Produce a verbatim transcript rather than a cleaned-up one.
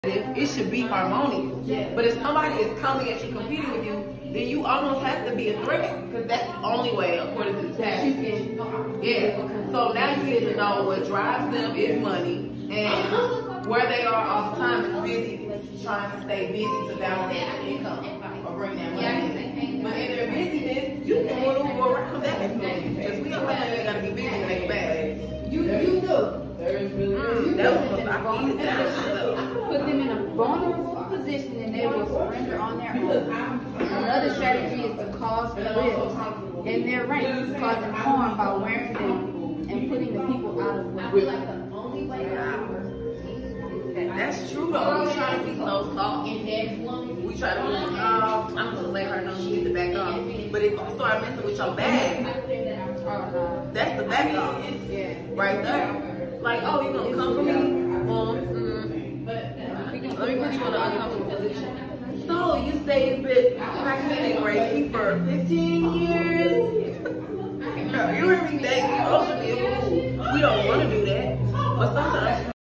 it should be harmonious. Yeah. But if somebody is coming at you, competing with you, then you almost have to be a threat, because that's the only way, according to the past. Yeah. So now you get to know what drives them is money, and where they are all the time is busy, trying to stay busy to balance their income or bring that money. But in their busyness, you can maneuver around that, because we don't think they gotta be busy to make a bag. You you do. Mm, that was I needed that. Put them in a vulnerable position and they will surrender on their own. Another strategy is to cause rifts in their ranks, causing harm by wearing them and putting the people out of work. That's true though. We try to be so soft. We try to be like, oh, I'm gonna let her know she needs to back off. But if you start messing with your bag, that's the back off. Right there. Like, oh, you gonna come for me? Well, mm, let me put you in an uncomfortable position. So you say you've been practicing Reiki for fifteen years? No, you hear me? That exposure be a move. We don't want to do that, but sometimes.